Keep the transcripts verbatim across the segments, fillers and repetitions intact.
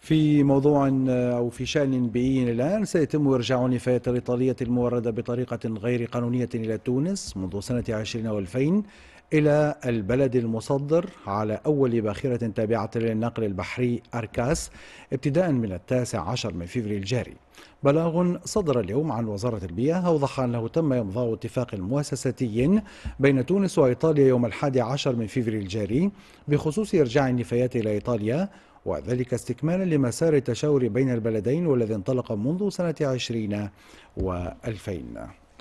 في موضوع أو في شأن بيئي الآن، سيتم إرجاع النفايات الإيطالية الموردة بطريقة غير قانونية إلى تونس منذ سنة عشرين والفين إلى البلد المصدر على أول باخرة تابعة للنقل البحري أركاس ابتداء من التاسع عشر من فبراير الجاري. بلاغ صدر اليوم عن وزارة البيئة أوضح أنه تم إمضاء اتفاق مؤسساتي بين تونس وإيطاليا يوم الحادي عشر من فبراير الجاري بخصوص إرجاع النفايات إلى إيطاليا، وذلك استكمالا لمسار التشاور بين البلدين والذي انطلق منذ سنة عشرين وألفين.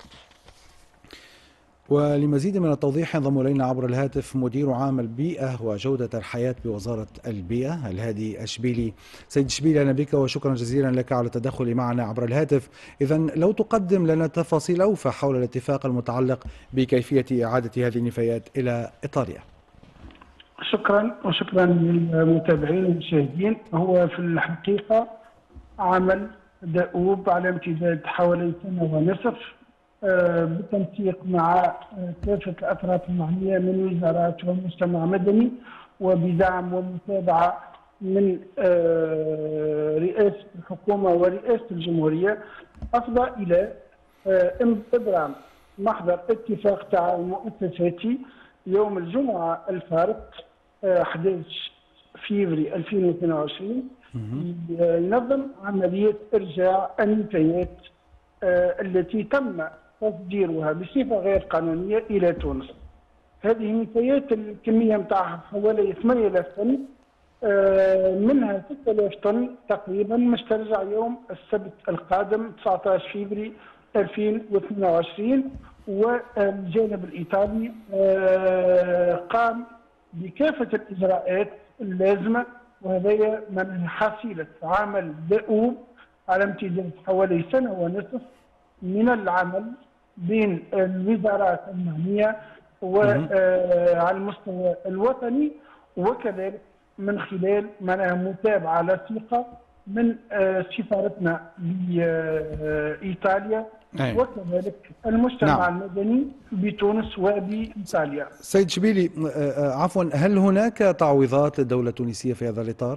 ولمزيد من التوضيح ينضم إلينا عبر الهاتف مدير عام البيئة وجودة الحياة بوزارة البيئة الهادي أشبيلي. سيد أشبيلي، أهلا بك وشكرا جزيلا لك على التدخل معنا عبر الهاتف. إذن لو تقدم لنا تفاصيل أوفى حول الاتفاق المتعلق بكيفية إعادة هذه النفايات إلى إيطاليا. شكرا وشكرا للمتابعين والمشاهدين. هو في الحقيقة عمل دؤوب على امتداد حوالي سنة ونصف بالتنسيق مع كافة الأطراف المعنية من وزارات ومجتمع مدني، وبدعم ومتابعة من رئاسة الحكومة ورئاسة الجمهورية، أفضى إلى إبرام محضر اتفاق تعاون مؤسساتي يوم الجمعة الفارق أحد عشر فبراير ألفين واثنين وعشرين ينظم عملية إرجاع النفايات التي تم تصديرها بصفة غير قانونية إلى تونس. هذه النفايات الكمية متاعها حوالي ثمانية آلاف طن، منها ستة آلاف طن تقريبا مسترجع يوم السبت القادم تسعة عشر فبراير ألفين واثنين وعشرين. والجانب الإيطالي قام بكافة الإجراءات اللازمة، وهذا من حصيلة عمل دؤوب على امتداد حوالي سنة ونصف من العمل بين الوزارات المعنية وعلى المستوى الوطني، وكذلك من خلال منع متابعة لصيقة من سفارتنا لإيطاليا وكذلك المجتمع نعم. المدني بتونس وبإيطاليا. سيد شبيلي، عفوا، هل هناك تعويضات للدولة التونسية في هذا الإطار؟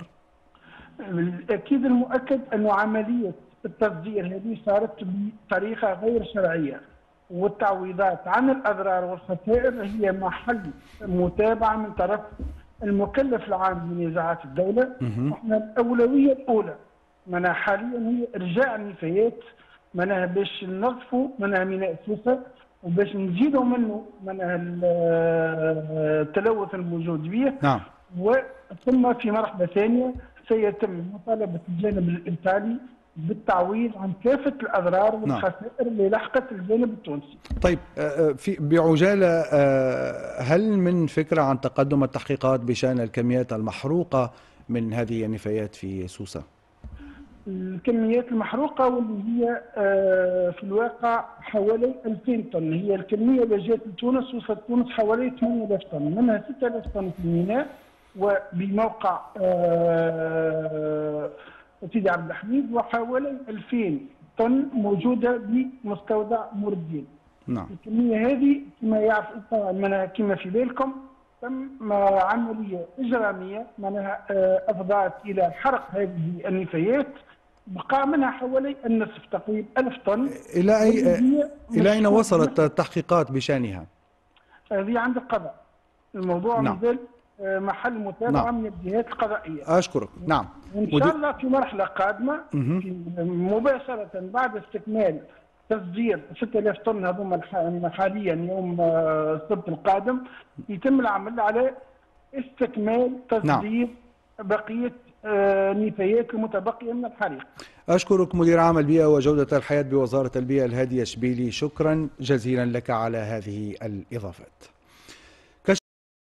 الأكيد المؤكد أن عملية التصدير هذه صارت بطريقة غير شرعية، والتعويضات عن الأضرار والخسائر هي محل متابعة من طرف المكلف العام من نزاعات الدولة. احنا الأولوية الأولى منها حاليا هي إرجاع النفايات، منها باش ننظفوا منها ميناء سوسة وباش نزيدوا منه منها التلوث الموجود به. نعم. وثم في مرحلة ثانية سيتم مطالبة الجانب الإيطالي بالتعويض عن كافة الأضرار والخسائر اللي لحقت الجانب التونسي. طيب، في بعجالة، هل من فكرة عن تقدم التحقيقات بشأن الكميات المحروقة من هذه النفايات في سوسة؟ الكميات المحروقة واللي هي في الواقع حوالي ألفين طن، هي الكمية اللي جات لتونس وصلت تونس حوالي ثمانية آلاف طن، منها ستة آلاف طن في الميناء وبموقع سيدي عبد الحميد، وحوالي ألفين طن موجودة بمستودع نور الدين. نعم. الكمية هذه كما يعرف طبعا كما في بالكم تم عملية إجرامية منها أفضت إلى حرق هذه النفايات، بقى منها حوالي النصف تقريبا ألف طن. إلى أي إلى أين وصلت التحقيقات بشأنها؟ هذه عند القضاء، الموضوع نعم. مازال محل متابعة نعم. من الجهات القضائية. أشكرك. نعم. إن شاء الله في مرحلة قادمة مباشرة بعد استكمال تصدير ستة آلاف طن هذوما حاليا يوم السبت القادم يتم العمل على استكمال تصدير نعم. بقية النفايات المتبقية من الحريق. أشكرك مدير عام البيئة وجودة الحياة بوزارة البيئة الهادي أشبيلي، شكرا جزيلا لك على هذه الإضافات.